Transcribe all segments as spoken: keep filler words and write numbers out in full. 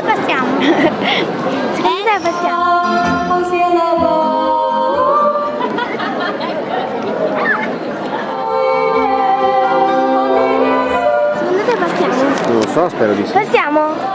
passiamo? Secondo te passiamo? Secondo te passiamo? Non lo so, spero di sì. Passiamo?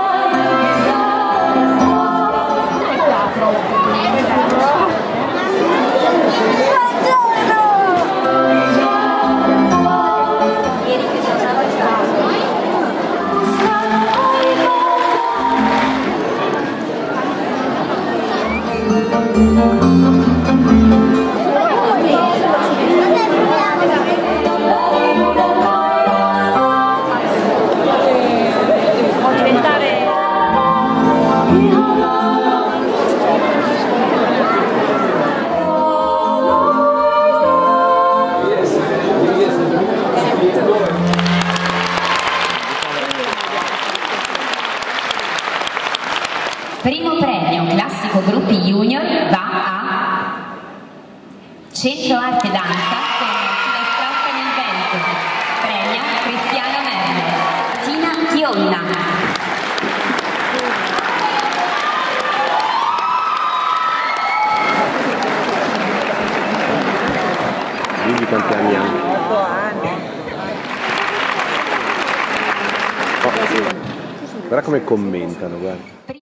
Primo premio classico gruppi junior va a Centro Arte Danza con Filastrocca nel vento, premia Cristiano Merlo, Tina Chionna. Quindi quanti anni hanno? Oh, guarda come commentano, guarda.